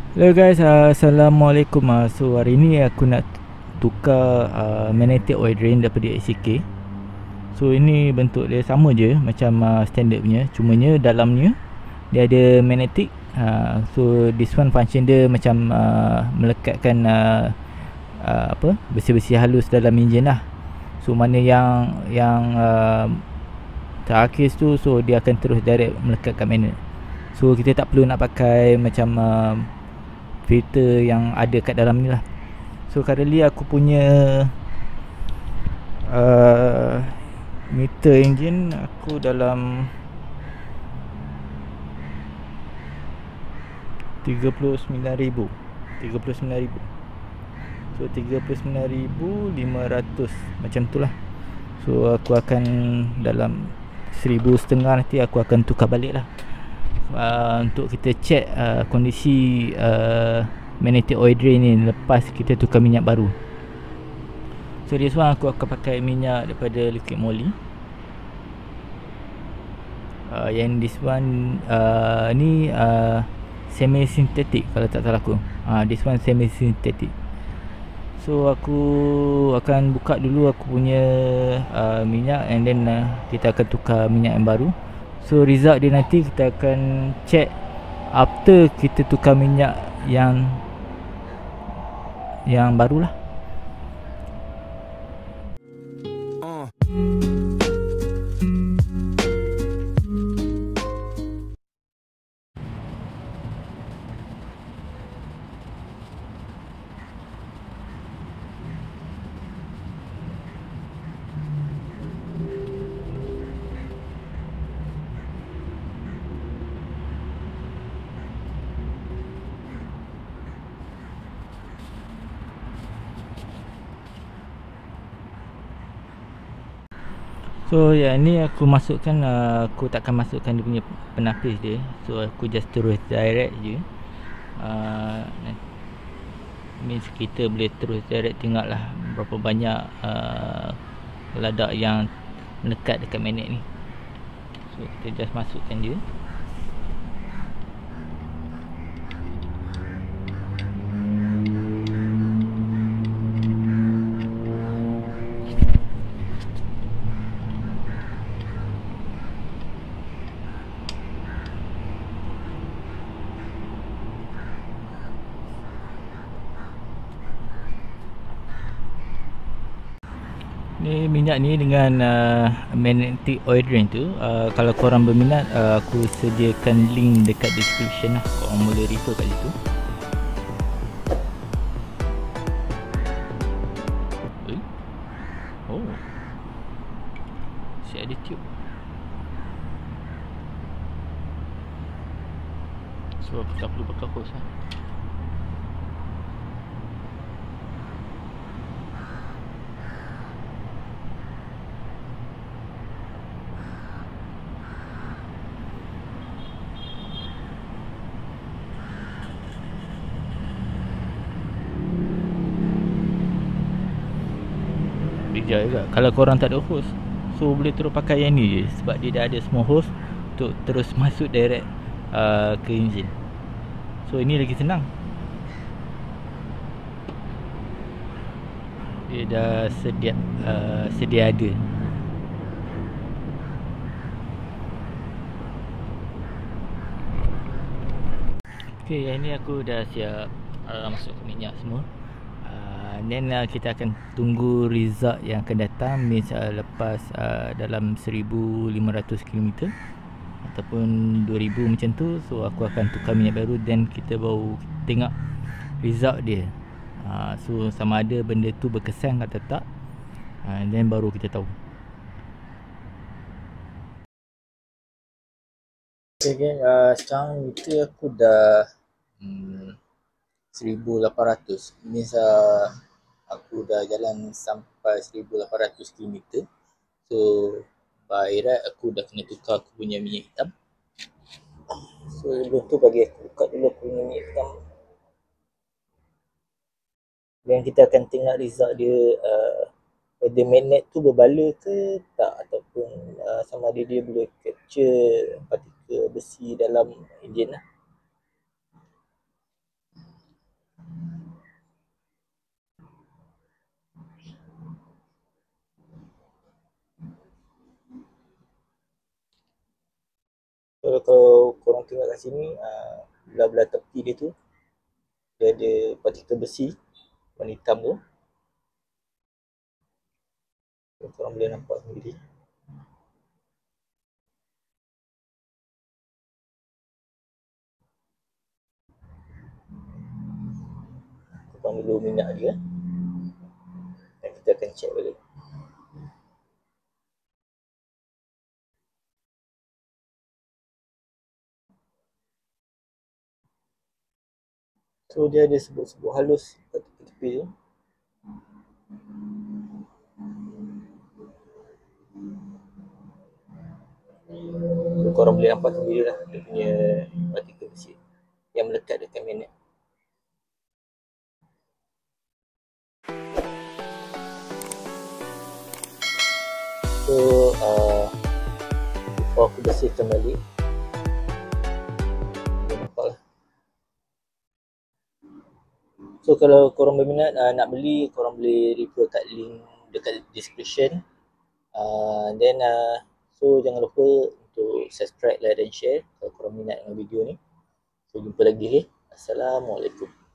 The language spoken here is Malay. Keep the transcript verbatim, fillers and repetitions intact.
Hello guys, uh, Assalamualaikum. uh, So hari ni aku nak tukar uh, magnetic oil drain daripada A C K. So ini bentuk dia sama je macam uh, standard punya, cumanya dalamnya dia ada magnetic. uh, So this one function dia macam uh, melekatkan uh, uh, apa besi-besi halus dalam enjin lah. So mana yang yang uh, terakis tu, so dia akan terus direct melekatkan magnet. So kita tak perlu nak pakai macam uh, filter yang ada kat dalam ni lah. So currently aku punya uh, meter engine aku dalam tiga puluh sembilan ribu tiga puluh sembilan ribu. So tiga puluh sembilan ribu lima ratus macam tu lah. So aku akan dalam seribu setengah nanti aku akan tukar balik lah, uh, untuk kita check uh, kondisi uh, magnetic oil drain ni lepas kita tukar minyak baru. So this one aku akan pakai minyak daripada Liquid Moly. uh, Yang this one uh, ni uh, semi synthetic kalau tak salah aku. uh, This one semi synthetic. So aku akan buka dulu aku punya uh, minyak, and then uh, kita akan tukar minyak yang baru. So result dia nanti kita akan check after kita tukar minyak yang yang baru lah. uh. So yang ni aku masukkan, uh, aku takkan masukkan dia punya penapis dia. So aku just terus direct je. uh, Means kita boleh terus direct, tengok lah berapa banyak uh, ladak yang melekat dekat magnet ni. So kita just masukkan je. Ni minyak ni dengan uh, magnetic oil drain tu, uh, kalau korang berminat, uh, aku sediakan link dekat description lah, korang boleh refer kat situ. Eh? Oh, si ada tube. So aku tak perlu pakai hose lah. Bijak juga kalau korang tak ada hose. So boleh terus pakai yang ni je, sebab dia dah ada semua hose untuk terus masuk direct uh, ke enjin. So ini lagi senang, dia dah sedia uh, sedia ada. Okay, yang ni aku dah siap uh, masuk minyak semua. Uh, then uh, kita akan tunggu result yang akan datang. Means uh, lepas uh, dalam seribu lima ratus kilometer ataupun dua ribu macam tu. So aku akan tukar minyak baru, then kita baru tengok result dia. uh, So sama ada benda tu berkesan atau tak, uh, then baru kita tahu. Okay geng, uh, sekarang meter aku dah hmm, seribu lapan ratus. Means uh, aku dah jalan sampai seribu lapan ratus kilometer. So by right aku dah kena tukar aku punya minyak hitam. So sebelum tu bagi aku buka dulu aku punya minyak hitam, dan kita akan tengok result dia, uh, whether magnet tu berbala ke tak, ataupun uh, sama ada dia boleh capture partikel besi dalam enjin lah. Kalau, kalau korang tengok kat sini, uh, belah-belah tepi dia tu, dia ada partikel besi warna hitam tu. Korang boleh nampak sendiri. Korang dulu minyak dia. Dan kita akan check balik. So dia ada sebut-sebut halus kat tepi-tepi tu. So korang boleh nampak sendiri lah dia punya partikel besi yang melekat dekat magnet. So uh, before aku bersihkan balik, boleh nampak lah. So kalau korang berminat uh, nak beli, korang boleh refer kat link dekat description. uh, Then uh, so jangan lupa untuk subscribe, like dan share kalau korang minat dengan video ni. So jumpa lagi. Assalamualaikum.